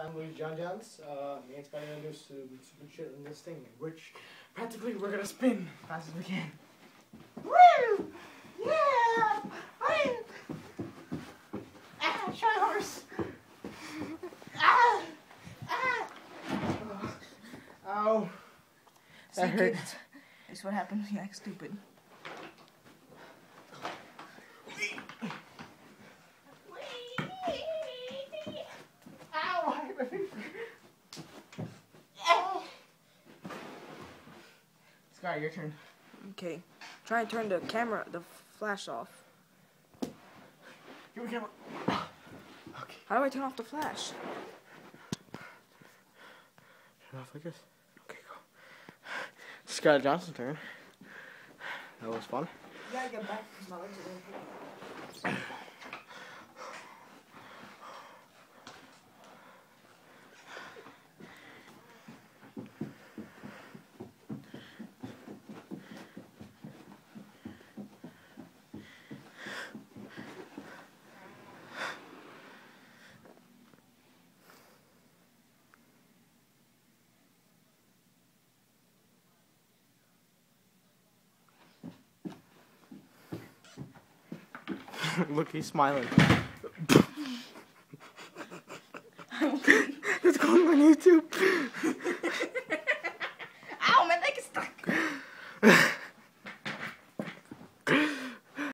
I'm Scottiejohnson. Me and Scottie are gonna do some stupid shit in this thing, which practically we're gonna spin as fast as we can. Woo! Yeah! Shy horse! Ow! That hurt. This is what happens when you act stupid. Ow! I hit my finger. Scottie, your turn. Okay. Try and turn the flash off. Give me the camera. Okay. How do I turn off the flash? Turn off like this. Okay, go. Scottiejohnson's turn. That was fun. You gotta get back because my legs are going to Look, he's smiling. It's going on YouTube.